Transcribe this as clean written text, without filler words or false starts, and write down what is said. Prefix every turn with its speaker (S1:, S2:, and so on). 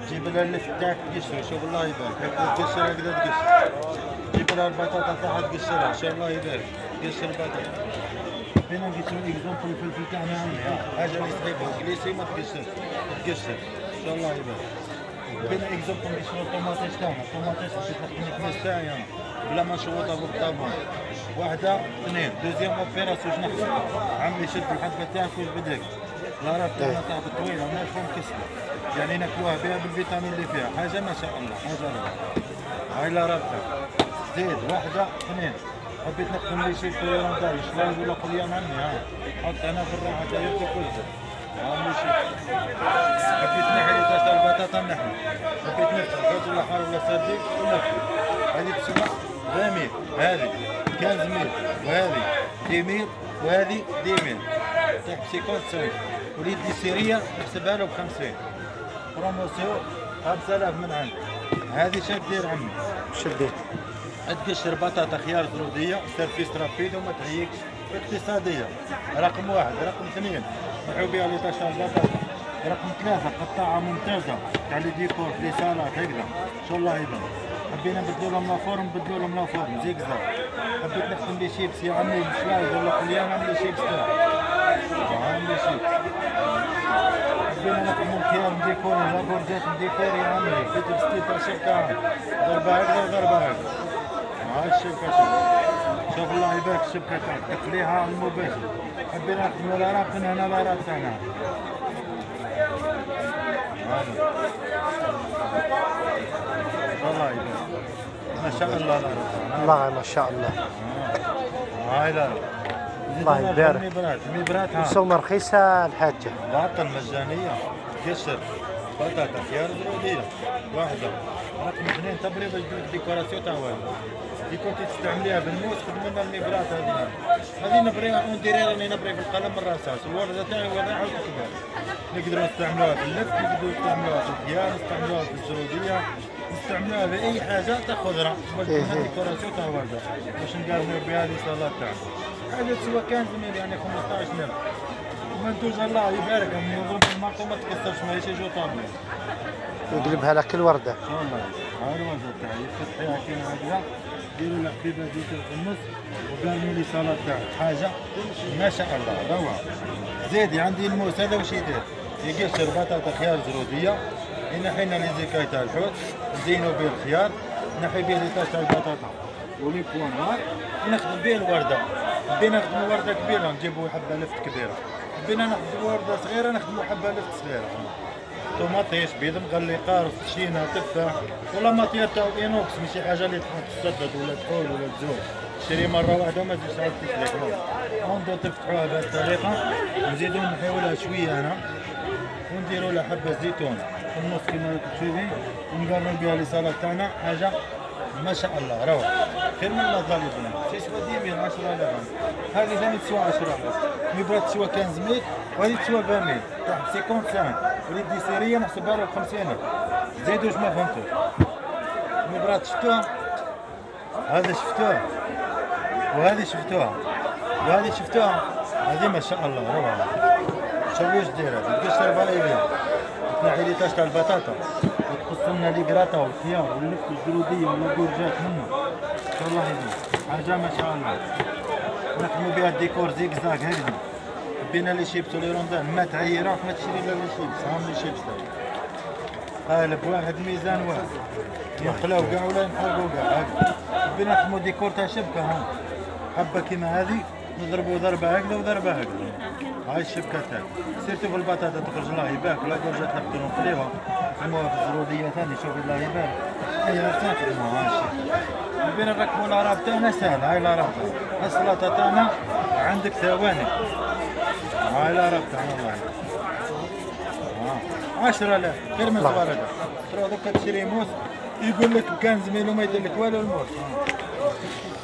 S1: جيب لها اللف تاعك تقشر، شوف الله يبارك، هكذا تقشر هكذا تقشر. جيب لها البطاطا تاعها تقشرها، شوف الله يبارك، قشر البطاطا. حبينا نقشروا اكزومبل الفلفل تاعنا عمي، حاجه اللي صعيبه كليسي ما تقشرش، تقشر، شوف الله يبارك. حبينا اكزومبل نقشروا الطوماطيش تاعنا، الطوماطيش حبيت نخدم الكنيس تاعي انا بلا ما نشوطها بالطابون. واحده اثنين، دوزيام اوبيراسيون واش نحسب؟ عمي شد الحبه تاعك واش بدك؟ لا راه تاعنا تاع طويله وناشفه مكسره، يعني ناكلوها بها بالفيتامين اللي فيها، حاجه ما شاء الله، حاجه روعه. هاي لا رابطه. زيد واحده اثنين، حبيت نخدم لي شي توريونتال شلايض ولا قليان عمي ها، حط انا في الراحه تاعي كلها. عمي شي. حبيت نحي لي تاع البطاطا نحي، حبيت نفتح حوت ولا حار ولا صديق ونفتح. هذه تسمى 20 هذه 15 وهذه 10 وهذه 10 تحت 55 وليد دي سيريا نحسبها له ب 50 بروموسيون 5000 من عندك. هذه شاد دير عمي
S2: شديت
S1: تقشر بطاطا خيار زروديه سيرفيس رابيد وما تعيقش اقتصاديه. رقم واحد. رقم اثنين نحيو بها لي طاشا البطاطا. رقم ثلاثه قطاعه ممتازه تاع لي ديكور لي سالاد هكذا شو الله يبارك. حبينا نبدلو لهم لافورم نبدلو لهم لافورم زيكزاك. حبيت نخدم لي شيبس يا عمي بشلايض ولا قليان نعمل لي شيبس تاعي. نعمل لي شيبس. حبينا نخدمو الخيار نديكوري لابورجات نديكوري يا عمي فيت الستيل تاع الشبكة ضربة هكذا وضربة هكذا. هاي الشبكة تاعك شوف الله يبارك الشبكة تاعك تقليها المباشر. حبينا نخدمو الأراك من هنا الأراك تاعنا. الله يبارك ما شاء الله لا
S2: الله ما شاء الله.
S1: هاي لا
S2: الله يبارك.
S1: ميبرات
S2: السومة رخيصة الحاجة.
S1: باطل مجانية قشر بطاطا خيار زرودية واحدة. رقم اثنين تبريد ديكوراسيون تاع والو. كي كنتي تستعمليها بالموس خدم لنا الميبرات هذه نبريها ونديرها راني نبري بالقلم من الرصاص. الوردة تاعي وضعها وتكبر. نقدروا نستعملوها في اللف، نقدروا نستعملوها في الخيار، نستعملوها في الزرودية، نستعملوها في أي حاجة تاع خضرة باش تكون ديكوراسيون تاع وردة باش نقارنوا بها لي سالاد تاعنا. هذا تسوى 15 يعني 15000. منتوج الله يبارك عمي يضرب الماركة ما تكسرش ماهيش جو طابلة.
S2: يقلبها لك الوردة.
S1: ان شاء الله. هاي الوردة تاعي تفتحيها كيما هكذا ديروا لها حبيبة زيتون في النص وقارنوا لي سالاد تاعك حاجة ما شاء الله روعة. زيدي عندي الموس هذا واش يدير؟ يقشر بطاطا خيار زرودية ينحي لنا لي زيكاي تاع الحوت نزينو به الخيار نحي به لي طاش تاع البطاطا ولي بوان نوار ونخدم به الوردة. حبينا نخدمو وردة كبيرة نجيبو حبة لفت كبيرة. حبينا نخدمو وردة صغيرة نخدمو حبة لفت صغيرة. طوماطيش بيض مغلقة رفشينة تفاح ولا ماطيات تاع اينوكس ماشي حاجة اللي تسدد ولا تحول ولا تزول. تشري مرة واحدة وما تزيدش عاد تسلك. ونبداو تفتحوها بهذه الطريقة نزيدو نحيو لها شوية هنا ونديرو لها حبة زيتون في النص كيما راك تشوفي ونقارنو بها لي سالاد تاعنا حاجة ما شاء الله روعة. خير من المظال يبنى تسوى 10 10000. هذه ثاني تسوى 10000. ميبرات تسوى 15000 وهذه تسوى 20000 تحت 55 وليد دي سيرية نحسبها له ب 50000. زيدوا واش ما فهمتوش. ميبرات شفتوها؟ هذا شفتوها وهذه شفتوها وهذه شفتوها. هذه ما شاء الله روعة. شوفوا واش دايرة تقشر فاليبيا تنحي لي طاش تاع البطاطا وتقص لنا لي كراطا والخيار واللفت الزرودية والكورجات منه. ان شاء الله يبارك حاجة ما شاء الله. نخدمو بها الديكور زيكزاك هكذا. حبينا لي شيبس ولي روندان ما تعيرها ما تشري لا لي شيبس هاهم لي شيبس قالب واحد ميزان واحد ينقلاو كاع ولا ينحرقو كاع هكذا. حبينا نخدمو ديكور تاع شبكة هون حبة كيما هذه نضربو ضربة هكذا وضربة هكذا. هاي الشبكة تاعي سيرتو في البطاطا تخرج الله يبارك ولا كورجات نقدرو نقليوها نخدموها في الزرودية ثاني شوفي الله يبارك. هي نخدموها هاي الشيء. حبينا نركبو الأراب تاعنا سهل. هاي الأراب السلطة تاعنا عندك ثواني. هاي الأراب تاعنا الله يبارك 10000 غير من الصوالح. تروح دوكا تشري موس يقول لك كان زميلو ما يدير لك والو الموس.